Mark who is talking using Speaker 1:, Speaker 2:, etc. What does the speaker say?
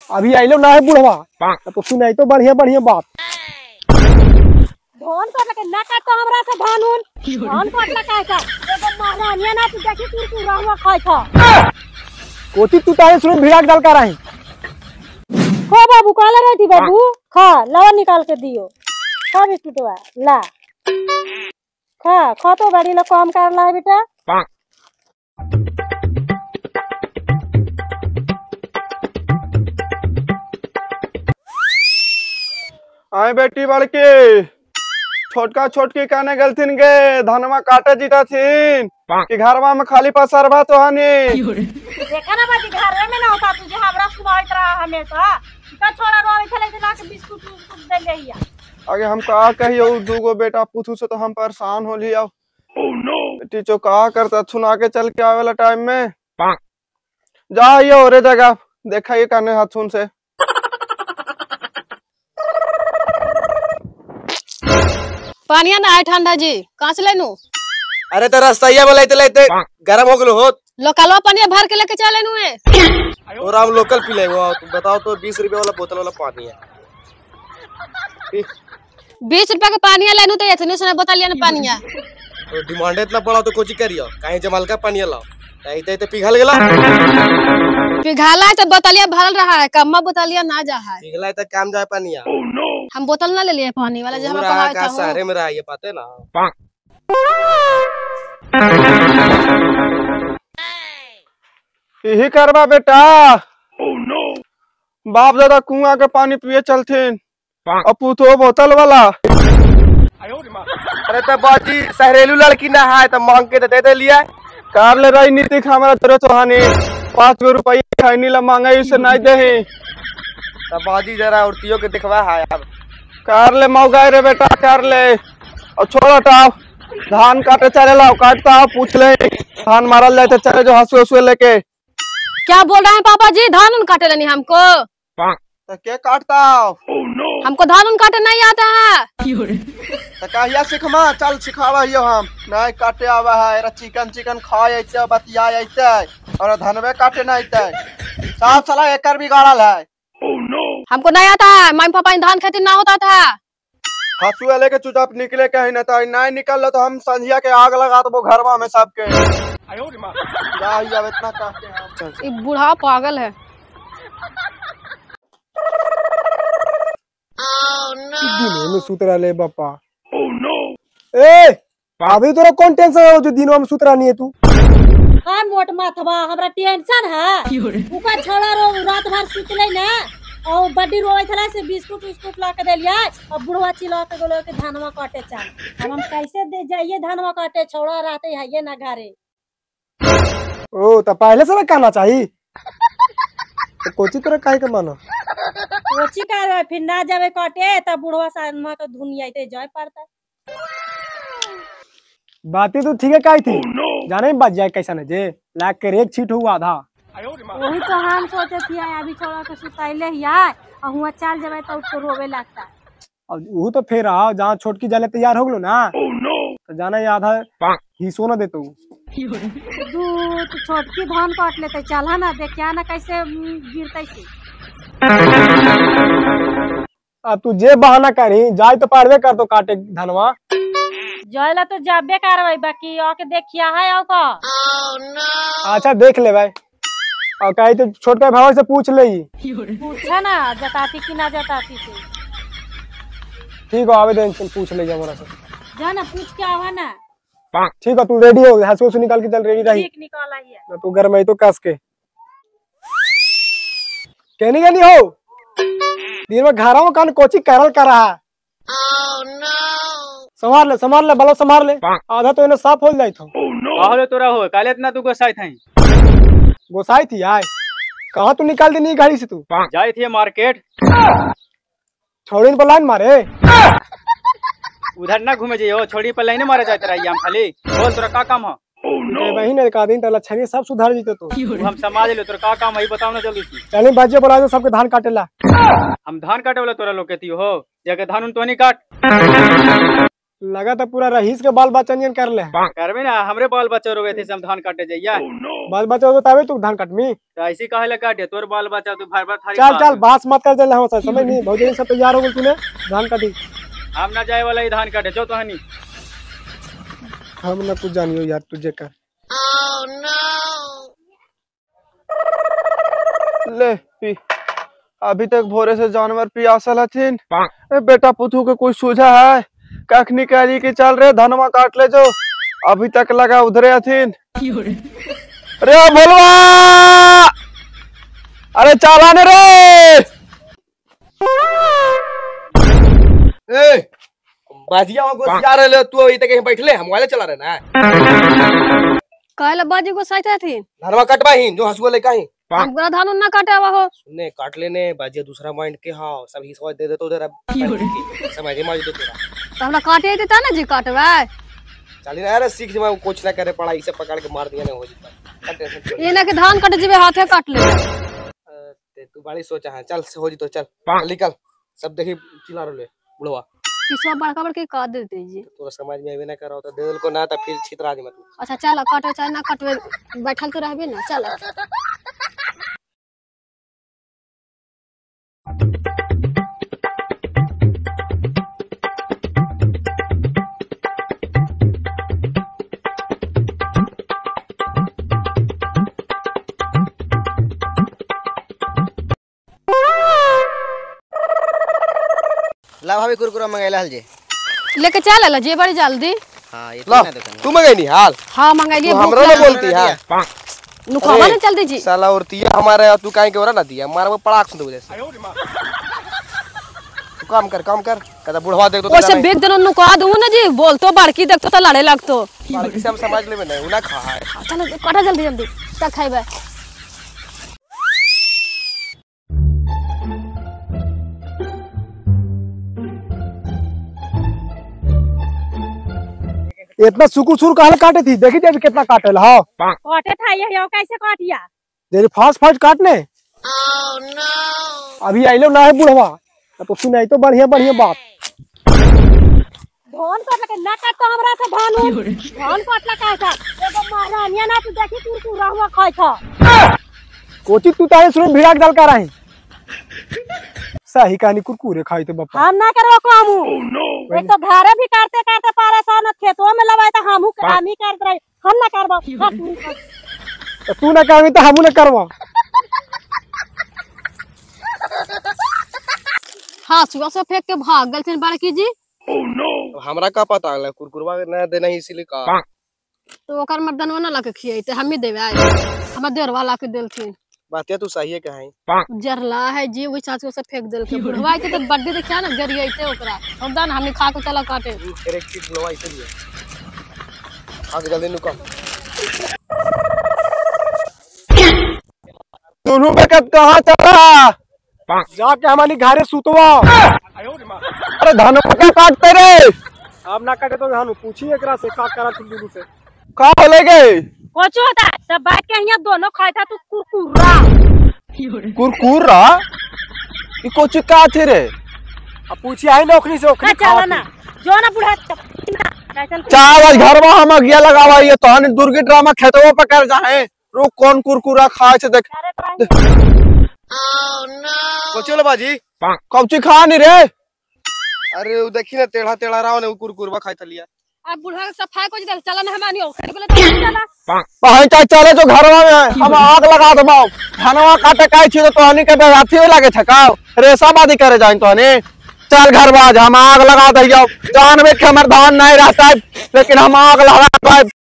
Speaker 1: अभी आइलो ना है बुढ़वा तो सुनाई तो बढ़िया बढ़िया बात।
Speaker 2: धोन काट लगे ना काट तो हमरा से धानुन धोन काट लगा का एगो महारानिया ना तू देखी कुरकुरा हुआ खाई था
Speaker 1: कोची तू तारे सुन भिड़ा डाल कर रही
Speaker 2: खा बाबू काला रहती बाबू खा लावा निकाल के दियो खा बिस्कुटवा ला खा खा तो गाड़ी ला काम कर ला बेटा।
Speaker 3: आए बेटी बड़की छोटका छोटकी कहने गलथिन के धनमा काटे जीता थीन कि घरवा में खाली पसरवा तो हनी
Speaker 2: देखा ना बाजी घर में ना होता तुझे हमरा सुनाइत रहा हमेशा का छोड़ा रोवे चले दिला के बिस्कुट दे लेया।
Speaker 3: आगे हम का कहियो दूगो बेटा पूछू से तो हम परेशान हो लिया। बेटी जो का करता सुना के चल के आवेला टाइम में जाइए और जगह देखा ये कहने हाथून से
Speaker 4: पानिया ना है ठंडा जी कहाँ से लेनू।
Speaker 5: अरे तो रास्ता बोला लेते गरम हो गलो हो
Speaker 4: लोकलवा पानिया भर के लेके चले नू है
Speaker 5: और आप लोकल पी ले वो बताओ तो 20 रुपए वाला बोतल वाला पानी है
Speaker 4: 20 रुपए का पानिया लेनू तो इतने से बता लिया ना पानिया
Speaker 5: तो डिमांड इतना बड़ा तो कोची करियो कहीं जमाल का पानी लाओ तो पिघल गेला
Speaker 4: पिघाला तो बोतलिया भरल रहा है कम्मा बोतलिया ना जा है
Speaker 5: पिघला तो काम जाए पानिया
Speaker 4: हम बोतल ना ले लिए पानी वाला जो हम पढ़ाए था
Speaker 5: शहर में रहा ये पाते ना
Speaker 3: यही करवा बेटा बाप दादा कुआं के पानी पिए चलथिन अपू तो बोतल वाला।
Speaker 5: अरे तो बाजी सहरेलू लड़की ना है तो मांग के दे लिया
Speaker 3: कार ले रही नीति हमारा तेरे चौहानी 5 गो रुपये खैनी ला मांगा से नहीं दे
Speaker 5: तो बाजी जरा औरतियों के दिखवा है यार
Speaker 3: कार ले मौगाई रे बेटा कार ले और छोड़ा टाव धान काटे चले लाओ काटता हो पूछ ले धान मारल जाए तो चले जो हंसुए हंसुए लेके।
Speaker 4: क्या बोल रहे हैं पापा जी धान उन काटे लेनी हमको
Speaker 3: तो क्या काटता
Speaker 4: हमको धान उन काटे नहीं आता है
Speaker 3: तो कहिया सिखमा चल सिखावा हम नहीं काटे आवा है चिकन चिकन खाए ऐसे बतिया ऐसे और धनवे काटे नहीं ऐसे साफ सला एकर बिगाड़ल है
Speaker 4: हमको नहीं आता है मम्मी पापा धान खेती ना होता था
Speaker 3: हंसुआ लेके चुपचाप निकले कहीं ना तो नहीं निकल तो हम संझिया के आग लगा तो वो घरवा में सबके इतना कहते हैं
Speaker 4: बूढ़ा पागल है।
Speaker 1: दिनों में सुतरा ले बापा ए अभी तोरा कौन टेंशन है जो दिनों में सुतरा नहीं है तू
Speaker 2: हां मोट माथवा हमरा टेंशन है ऊपर छोड़ा रो रात भर सुतले ना और बड्डी रोवे थला से बिस्कुट बिस्कुट ला के देलिया और बुढ़वा चिल्ला के बोले के धानवा काटे चल हम कैसे दे जाइए धानवा काटे छोड़ा रहते है ये ना घरे
Speaker 1: ओ तो पहले से ना कहना चाहिए तो कोची तोरा काहे के मानो
Speaker 2: कोची का फिर ना जावे काटे तब बुढ़वा सानमा के धुनिया ते जाय पड़ता
Speaker 1: बातें तो ठीक है काई थी जाने में बच जाए कैसा न जे लाग के एक छीट हुआ आधा
Speaker 2: वही तो हम सोचे थी अभी छोड़ा के सुताइले ही आए और हुआ चल जावे तो उसको रोवे लगता
Speaker 1: अब वो तो फिर आओ जहाँ छोटकी जाले तैयार हो गलो ना तो जाना ये आधा हिस्सों ना देते
Speaker 2: दूध छोटकी धान काट लेते चल है ना देखिया ना कैसे गिरते से
Speaker 1: अब तू जे बहाना करी जाए तो पारवे कर तो काटे धनवा
Speaker 2: जायला तो जाबे करवाई बाकी आके देखिया है आओ का
Speaker 1: अच्छा देख ले भाई और कहीं तो छोटका भाव से पूछ ले
Speaker 2: पूछा ना जताती कि ना जताती से
Speaker 1: ठीक है आवेदन पूछ ले हमारा से
Speaker 2: जा ना पूछ के आवा ना
Speaker 1: ठीक है तू रेडी हो हंसू से निकाल के चल रेडी रही
Speaker 2: ठीक निकाला है
Speaker 1: तू घर में तो कस के कहनी का नहीं हो दिन में घर में कान कोची करल कर रहा संभाल ले बलो संभाल ले आधा तो इन्हें साफ हो जाए था
Speaker 6: तोरा हो काले इतना तू गोसाई था
Speaker 1: गोसाई थी आए कहाँ तू निकाल दी नहीं गाड़ी से तू
Speaker 6: जाई थी मार्केट
Speaker 1: छोड़ी पर लाइन मारे
Speaker 6: उधर ना घूमे जाइए छोड़ी पर लाइन मारे जाते रहिए हम खाली बोल तोरा का काम है
Speaker 1: वही ने का दिन तला छनी सब सुधार जीते तो
Speaker 6: हम समाज ले तोरा का काम है बताओ ना जल्दी से
Speaker 1: चलिए बाजे बोला दो सबके धान काटेला
Speaker 6: हम धान काटे वाला तोरा लोग कहती हो जगह धान तो नहीं काट
Speaker 1: लगा था पूरा रहीस के बाल बच्चा नियन कर ले।
Speaker 6: करबे ना, हमरे बाल बच्चे रोवे थे से हम धान काटे जाइया।
Speaker 1: बाल बच्चा हो तबे तू धान कटमी।
Speaker 6: तो ऐसी काहे ला काटे, तोर बाल बच्चा तू भर भर थारी
Speaker 1: चल चल बास मत कर दे हम समझ नहीं भौजी सब तैयार हो गए तूने धान काटी।
Speaker 6: हम ना जाए वाला ही धान काटे जो तोहनी।
Speaker 1: हम ना कुछ जानियो यार तुझे कर।
Speaker 3: ले पी। अभी तक भोरे से जानवर पियासल हथिन। बेटा पुथू के कुछ सूझा है? कख निकाली के चल रहे धनवा काट ले जो। अभी तक लगा उधरे हथिन। अरे भोलवा, अरे चालाने रे।
Speaker 5: ए बाजिया वहां गोसिया रहे तू अभी तक कहीं बैठले, हम मोबाइल चला रहे ना।
Speaker 4: कहला बाजी को साइते थी
Speaker 5: धनवा कटवाही जो हसुआ लेके आई।
Speaker 4: हमरा धान ना काटे आवा हो।
Speaker 5: सुनने काट लेने बाजिया दूसरा माइंड के हां सब हिस्सा दे दे तो उधर समझ में तो तेरा
Speaker 4: तो हमरा काटे देता ना जी काटवा।
Speaker 5: चली ना यार सीख मैं कुछ ना करे पढ़ाई से पकड़ के मार दिया ना हो जाता टेंशन।
Speaker 4: ये ना के धान कट जीवे हाथे काट ले।
Speaker 5: तू बड़ी सोचा है, चल हो जी तो चल निकल। सब देखी चिल्ला रहे बुढ़वा
Speaker 4: किसवा बड़का बड़के काट देते जी।
Speaker 5: तोरा समझ में आवे ना करो तो दे को ना तो फिर छितरा दे मत।
Speaker 4: अच्छा चल काटे चाहे ना काटवे बैठल तो रहबे ना। चल
Speaker 5: ला भाभी कुरकुरा मंगाइला हल जे
Speaker 4: लेके चल ला जे बड़ी जल्दी।
Speaker 5: हां ये ना दुकान तू मंगाई नहीं हाल।
Speaker 4: हां मंगाई लिए
Speaker 5: हमरा ना बोलती हां
Speaker 4: नुखावा ना जल्दी जी।
Speaker 5: साला और तिया हमारे तू काहे के ओरा ना दिया मार में पड़ाक सुन दे वजह से। तू काम कर कदा बुढ़वा देख तो
Speaker 4: ओसे बेच देनो नुका दूं ना जी। बोल तो बड़की देख तो लड़े लगतो
Speaker 5: बाकी से हम समझ लेबे नहीं उना खा है।
Speaker 4: चल काटा जल्दी जल्दी तक खाइबे।
Speaker 1: इतना सुकुर सुर काहे काटे थी? देखी थी अभी कितना काटेला। हाँ
Speaker 2: काटे था ये कैसे काटिया
Speaker 1: तेरी फास्ट फास्ट काटने। अभी आइलो ना है बुढ़वा तो सुनाई तो बढ़िया बढ़िया बात।
Speaker 2: धान काटला के ना काट तो हमरा से धान काटला कैसा एगो महारानिया ना तू देखी कुरकुरा हुआ खाई था।
Speaker 1: कोची तू तारे सुन भिड़ाक डाल कर आई सही कहानी कुरकुरे खाई तो बापा।
Speaker 2: हम ना करबो कामू। एक तो घरे भी काटते काटते परेशान खेतों में लवाए तो हम ही करत रही। हम ना करबो।
Speaker 1: तो तू ना करबी तो हमू ना करबो।
Speaker 4: हां सुबह से फेंक के भाग गल थिन बड़की जी।
Speaker 5: हमरा का पता है कुरकुरवा ना देना इसीलिए का
Speaker 4: तो ओकर मर्दनवा ना लाके खियाइते हमें देवे आए। हमरा देरवा लाके देलथिन।
Speaker 5: बात तू सही है कहां
Speaker 4: जरला है जी वही चाचू से फेंक देल के बुढ़वा के तो बर्थडे देखिया ना गरियाइते ओकरा। हम दान हमने खा के चला काटे।
Speaker 5: तेरे एक चीज बुढ़वा इसीलिए आगे जल्दी नुका
Speaker 3: दोनों में कहां चला?
Speaker 1: जाके हमारी घरे सुतवा।
Speaker 3: अरे धनवा क्या काटते रे?
Speaker 1: अब ना काटे तो हम पूछी एकरा से का करा तुम दोनों से
Speaker 3: का बोले गए?
Speaker 2: कुछ होता है सब बैठ के यहाँ दोनों खाए था तू कुरकुरा।
Speaker 3: कुरकुरा ये कुछ का थे रे?
Speaker 1: अब पूछी आई नौकरी से ओखरी
Speaker 2: चला ना जो ना बुढ़ा
Speaker 3: चावल घर में हम गया लगावा ये तो हन दुर्गी ड्रामा खेतवा पर कर जाए। रुक कौन कुरकुरा खाए से देख।
Speaker 5: कोचोला बाजी
Speaker 3: कौची खा नहीं रे?
Speaker 5: अरे वो देखी ना टेढ़ा टेढ़ा रहा ने कुरकुरवा खाई तलिया।
Speaker 4: अब बुढ़वा के सफाई को दे चला ना हमानी ओखरी बोले तो चला।
Speaker 3: पहन चाहे चले जो घर में हम आग लगा दबाओ। धनवा काटे काई छी तो हनी के बेराथी लागे छकाओ रेसाबादी करे जाए तो हनी। चल घर बाज हम आग लगा दियो। जानबे के हमर धान नहीं रहता है लेकिन हम आग लगा